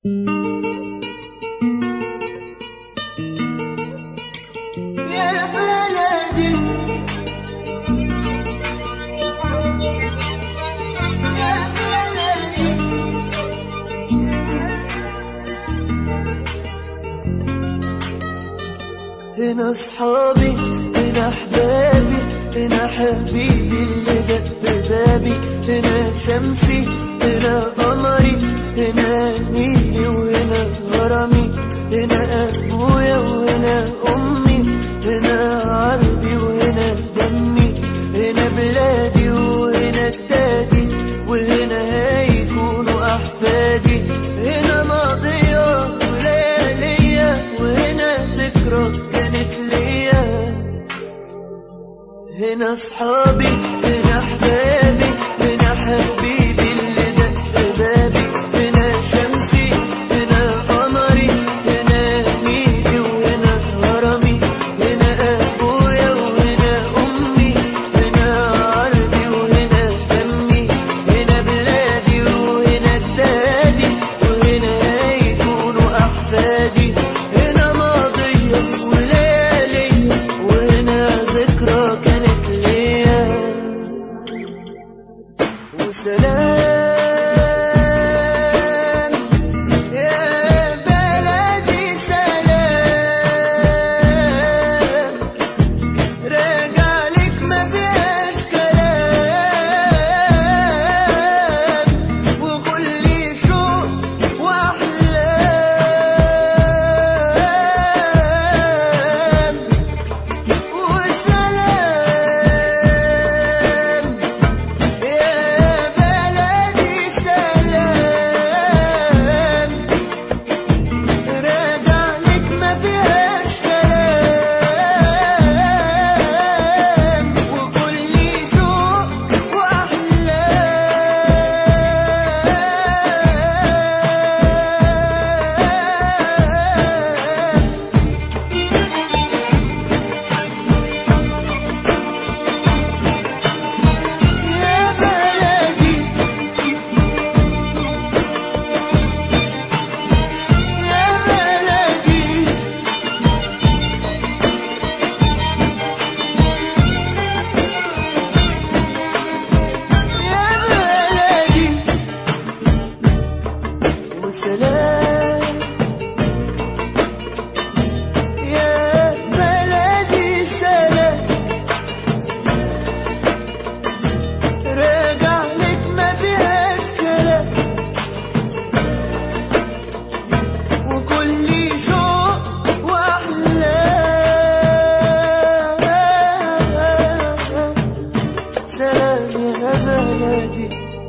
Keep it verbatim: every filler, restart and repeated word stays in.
يا بلدي يا بلدي هنا صحابي هنا احبابي هنا حبيبي اللي دق بابي هنا شمسي هنا قمري هنا نيلي وهنا غرامي هنا ابويا وهنا امي هنا عرضي وهنا دمي هنا بلادي وهنا اجدادي وهنا هيكونوا احفادي هنا ماضية وليالية وهنا ذكرى كانت ليا هنا صحابي هنا احبابي هنا حبيبي اللي دق بابي هنا شمسي هنا قمري هنا نيلي وهنا غرامي هنا ابويا وهنا امي هنا عرضي وهنا دمي هنا بلادي وهنا اجدادي وهنا هيكونوا احفادي هنا ماضية وليالي وهنا ذكرى كانت ليا وسلام يا بلدي سلام راجع لك ما فيهاش كلام وكل شوق واحلام وسلام يا بلدي سلام راجع لك ما فيهاش كلام وكل شوق واحلام سلام يا بلدي.